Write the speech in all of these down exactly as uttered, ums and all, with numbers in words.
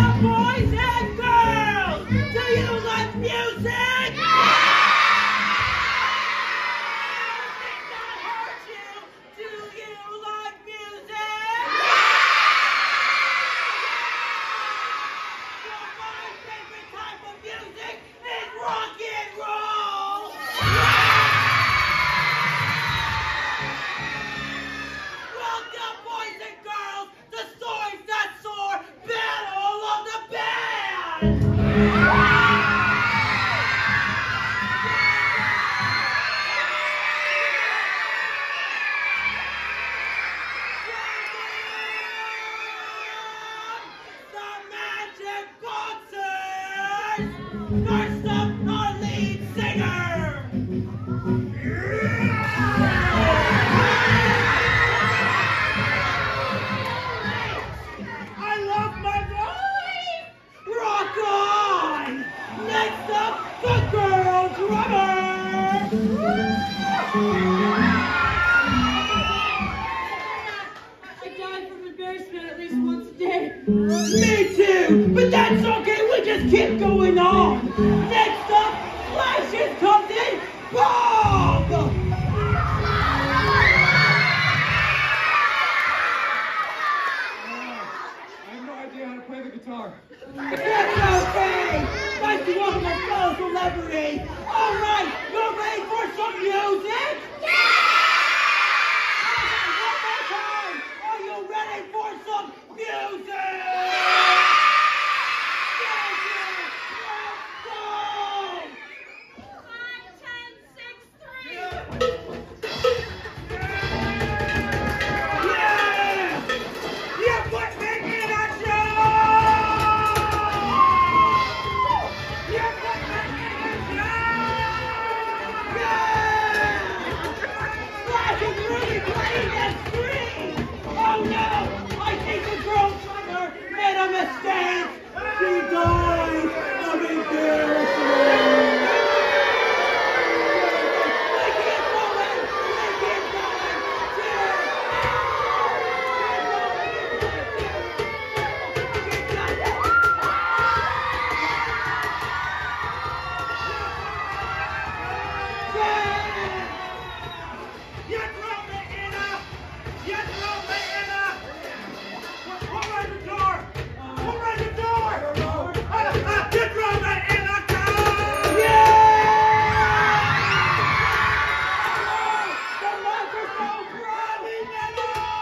boys and girls? Do you like music? Did that hurt you? Do you like music? Well, my favorite type of music is rock and roll. Welcome, boys and girls, to Stories That Soar Battle of the Bands! The Magic Boxers! First up, our lead singer! I love my voice! Rock on! Next up, the girl drummer! I die from embarrassment at least once a day. Me too! But that's okay, we just keep going on! Next up, Flashes comes in, Bob! I have no idea how to play the guitar. That's okay! Nice to welcome our fellow celebrity! Alright, you're ready for some music? Yeah! One more time! Are you ready for some music? Thank you! Let's go! Five, ten, six, three. Yeah! You put me in a show! You put me in a show! Yeah! Flash is really playing that screen! Oh no! I think the girl drummer made a mistake! She died of embarrassment! We keep going! We keep going! You throw me in a, you throw me in a, who ran the door? Who ran the door? I don't know. You throw me in a car! Yeah! The microphone's running and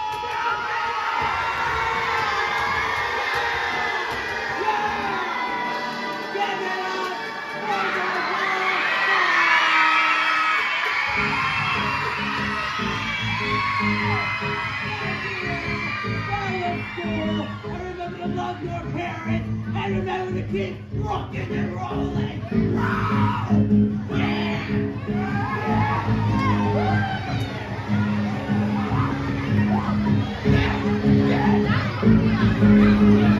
Yeah! Give it up for the School. I remember to love your parents and remember to keep rocking and rolling. Wow! Yeah! Yeah!